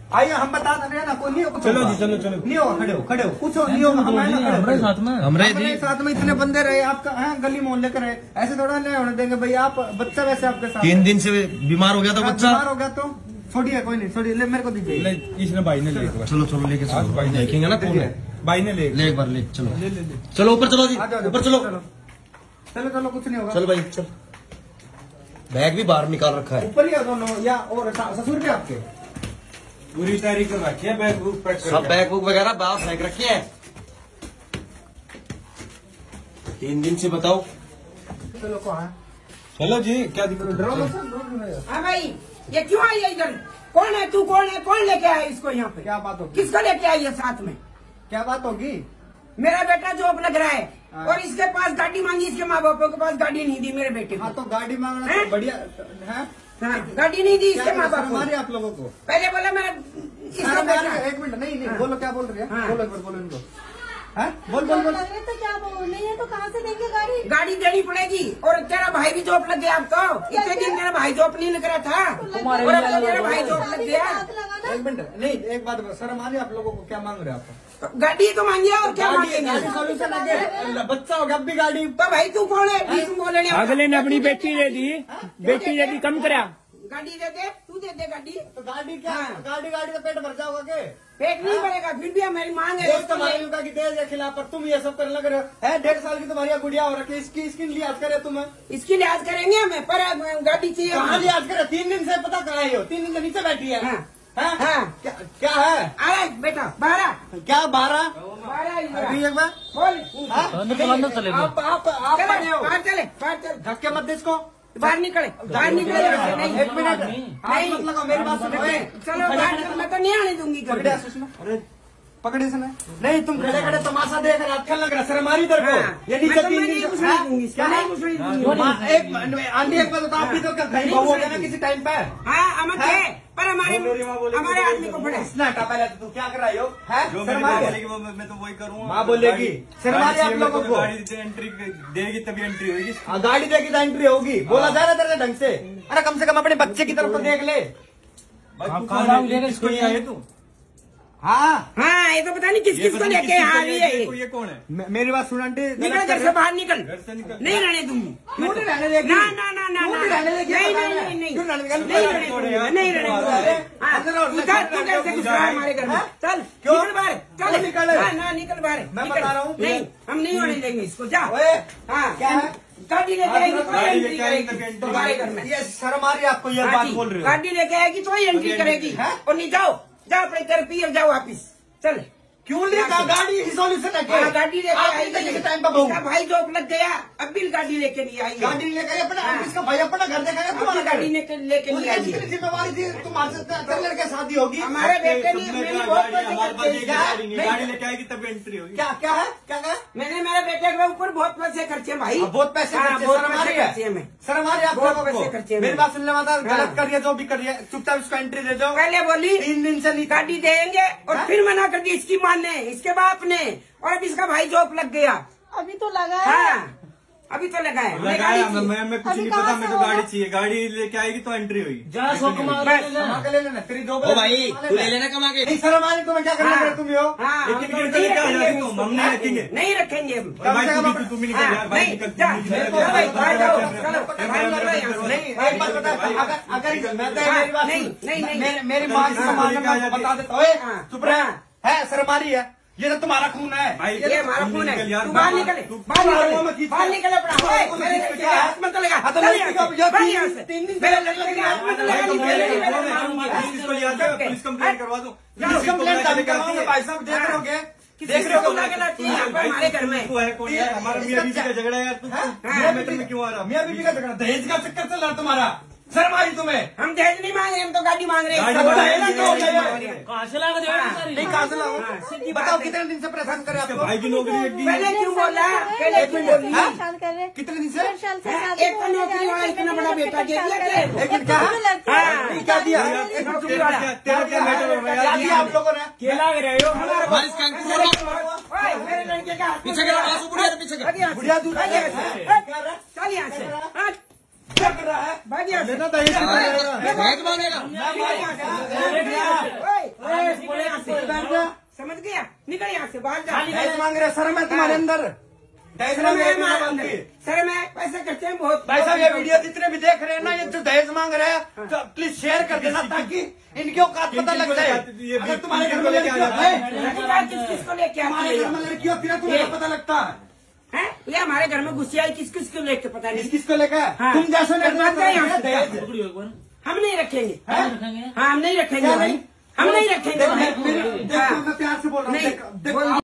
आइए हम बता रहे हैं ना, कोई नहीं होगा। चलो जी, चलो चलो, नहीं होगा, खड़े हो कुछ नहीं होगा। हमारे साथ में इतने बंदे रहे, आपका गली मोहल्ले के रहे, ऐसे थोड़ा नहीं होने देंगे भाई। आप बच्चा वैसे आपके साथ 3 दिन से बीमार हो गया था बच्चा। बीमार हो गया तो छोड़िए, कोई नहीं, छोड़िए, मेरे को दीजिए। इसने भाई ने ले, चलो चलो लेके चलो, देखेंगे ना कौन है। भाई ने ले एक बार ले चलो, चलो ऊपर चलो जी, ऊपर चलो, चलो चलो, कुछ नहीं होगा। चलो भाई चल। बैग भी बाहर निकाल रखा है। ऊपर ही दोनों, या और ससुर भी आपके पूरी तैयारी कर रखी है, बैग बुक पैक सब बैग बुक वगैरह बाहर फेंक रखे हैं। 3 दिन से बताओ। चलो कहाँ? चलो जी, क्या दिक्कत? हाँ भाई, ये क्यों आई है इधर? कौन है तू? कौन है? कौन लेके आया इसको यहाँ पे? क्या बात होगी? किसको लेके आई है साथ में? क्या बात होगी? मेरा बेटा जॉब लग रहा है और इसके पास गाड़ी मांगी, इसके माँ बापों के पास गाड़ी नहीं दी मेरे बेटे को। हाँ तो गाड़ी मांगना तो बढ़िया है। हाँ, गाड़ी नहीं दी इसके माँ बाप को। आप लोगों को पहले बोला मेरा इसका बेटा। एक मिनट, नहीं बोलो, क्या बोल रही है? हाँ। बोलो एक बार, बोलो इनको। बोल बोल बोल। तो क्या बोल नहीं है तो कहाँ से देंगे गाड़ी? गाड़ी देनी पड़ेगी। और तेरा भाई भी जॉब लग गया आपको। इतने दिन तेरा भाई जॉब नहीं लग रहा था और अब तेरा भाई जॉब लग गया। एक मिनट, नहीं एक बात, शर्म आ रही है आप लोगों को? क्या मांग रहे हैं आप? गाड़ी तो मांगी और क्या मांगेंगे? सॉल्यूशन आगे बच्चा हो गया, अब भी गाड़ी। तो भाई तू कौन है? तुम बोले अगले ने अपनी बेटी दे दी, बेटी दे दी, कम करा। गाड़ी दे दे, तू दे दे गाड़ी। तो गाड़ी क्या? हाँ। गाड़ी तो पेट भर जाओगा के? पेट नहीं भरेगा, फिर भी हमारी मांग है। देश तुम्हारी युवा की देश के खिलाफ, पर तुम ये सब करने लग रहे हो। है 1.5 साल की तुम्हारी गुड़िया हो रखी है, इसकी लिहाज करे तुम? इसकी लिहाज करेंगे हमें, पर गाड़ी चाहिए। कहाँ लिहाज करे? 3 दिन से पता कहाँ है हो? 3 दिन से नीचे बैठी है। हाँ। हाँ? हाँ। क्या है? अरे बेटा 12 क्या 12? 12 अभी एक बार बोल। आप पढ़े हो? बाहर चले, बाहर चल, धक्के मत दे इसको। बाहर निकले, बाहर निकले। नहीं, एक मिनट, नहीं मत लगाओ, मेरी बात सुनो। चलो बाहर चल, मैं तो नहीं आने दूंगी। पकड़े सुषमा, अरे पकड़े से नहीं, तुम खड़े खड़े तमाशा देख रहे, अच्छा लग रहा है। शर्म आ रही तेरे को? ये नीचे 3 दिन से क्या है? एक आंटी एक बात बता, आप भी तो कहीं बहू हो गया ना किसी टाइम पे? हाँ अमत है, पर हमारे आदमी को पड़े। पहले तो तू क्या कर रही हो? शर्म आ रही है? मैं तो वही करूँगा। माँ बोलेगी शर्म आ रही है आप लोगों को? गाड़ी एंट्री देगी तभी एंट्री होगी। गाड़ी देगी तो एंट्री होगी, बोला जा रहा तेरे ढंग से। अरे कम से कम अपने बच्चे की तरफ तो देख ले। इसको ही आए तू? हाँ हाँ, ये तो पता नहीं किस किस को लेके यहाँ आई है। ये कौन है? मेरी बात सुन आंटी, निकल घर से बाहर निकल, घर से निकल। नहीं रहने दूंगी। क्यों नहीं रहने देगी? ना ना ना ना क्यों नहीं रहने देगी? नहीं नहीं नहीं नहीं क्यों रहने देगी? नहीं रहने दूंगी, नहीं रहने दूंगी। हाँ, तू कैसे घुस रहा है हमारे घर में? चल निकल बाहर, चल निकल। ना निकल बाहर। मैं बता रहा हूँ, नहीं, हम नहीं होने देंगे इसको। जा। हाँ क्या है? गाड़ी लेके आएगी तो एंट्री करेगी तुम्हारे घर में। ये शर्म आ रही है आपको? ये बात बोल रहे हो? गाड़ी लेके आएगी तो ही एंट्री करेगी। और नहीं जाओ, जाओ अपने थेरेपी और जाओ वापिस। चल क्यों लेगा गाड़ी? सॉल्यूशन है गाड़ी लेके आएगी टाइम पर बहू। भाई जॉब लग गया, अब भी गाड़ी लेके नहीं आई। गाड़ी लेकर अपना इसका भाई अपना घर देखेगा, तुम्हारा गाड़ी लेके नहीं आई। जिम्मेवारी थी तुम्हारे चल लड़के शादी होगी। हमारे बेटे ने मेरी बहुत गाड़ी लेके आएगी तब एंट्री होगी। क्या क्या है? क्या कहा? मैंने मेरे बेटे के ऊपर बहुत पैसे खर्चे भाई, बहुत पैसे खर्चे। बहुत शर्म आ रही पैसे है? में। शर्म आ रही है आप बहुत लोगों पैसे को? खर्चे मेरी बात सुनने वाला गलत कर रही है, जो भी कर रही है, चुपचाप इसको एंट्री दे दो। पहले बोली 3 दिन से नहीं गाड़ी देंगे और फिर मना कर दी इसकी माँ ने, इसके बाप ने, और अब इसका भाई जॉब लग गया। अभी तो लगा है। हाँ अभी तो लगा है। लगाया मैं कुछ नहीं पता, मेरे को गाड़ी चाहिए। गाड़ी लेके आएगी तो एंट्री होगी। कमा के ले लेना तेरी जो ओ भाई तू ले लेना कमा के। नहीं शर्म आ रही तुम्हें? क्या करना तुम हो? हम नहीं रखेंगे, नहीं रखेंगे हम। तुम भी निकल यार, भाई निकल। नहीं एक बात बता, अगर मेरी माँ की सम्मान बता देता हूँ, चुप रहे है। शर्म आ रही है? ये तो तुम्हारा खून है भाई, ये हमारा खून है। तू बाहर निकले, बाहर निकले, बाहर निकले अपना। मेरे लड़के के हाथ में तो लगा, चल यहाँ से। 3 दिन मेरे लड़के के हाथ में तो लगा नहीं। पुलिस कंप्लेंट करवा दो। पुलिस कंप्लेंट करवाऊंगा भाई साहब, देख रहे हो? देख रहे हो हमारे घर में? हमारा मियाँ बीवी का झगड़ा है यार, तू में क्यों आ रहा? मियाँ बीवी का झगड़ा, दहेज का चक्कर चल रहा तुम्हारा। शर्म आई तुम्हें? हम दहेज नहीं मांग रहे, हम तो गाड़ी मांग रहे हैं। कहाँ से लाओ? नहीं कहाँ से लाओ? बताओ कितने दिन से परेशान करे आपको? भाई की नौकरी लग गई। पहले क्यों बोला? पहले क्यों बोली? कितने दिन से? एक तो नौकरी वाला इतना बड़ा बेटा दे दिया। लेकिन क्या क्या दिया? तेरा क्या मैटर हो रहा है? क्या दिया आप लोगों ने? क्या लग रहे हो? मेरे लड़के का पीछे का बुढ़िया दूध चल यहाँ से। क्या कर रहा है? भाग यहाँ से। लेना दहेज दहेज मांगेगा। से बाहर जा। दहेज मांग रहे, शर्म है तुम्हारे अंदर? दहेज सर मांग मैं रहे मार हैं अंदर। सर मैं पैसे करते हैं बहुत। भाई साहब, ये वीडियो जितने भी देख रहे हैं ना, ये जो दहेज मांग रहे हैं, तो प्लीज शेयर कर देना ताकि इनके औकात पता लग जाए। अगर तुम्हारे घर में लड़कियां हैं, किस किस को लेके हमारे आती घर में लड़की होती है, तुम्हें पता लगता है? है? ये हमारे घर में घुसी आई, किस किस को लेके पता नहीं। किसको लेकर? हाँ। तुम जैसे दहेज हम नहीं रखेंगे। हाँ हम नहीं रखेंगे भाई, हम नहीं रखेंगे भाई। देखो, मैं प्यार से बोल रहा हूँ। नहीं। देखो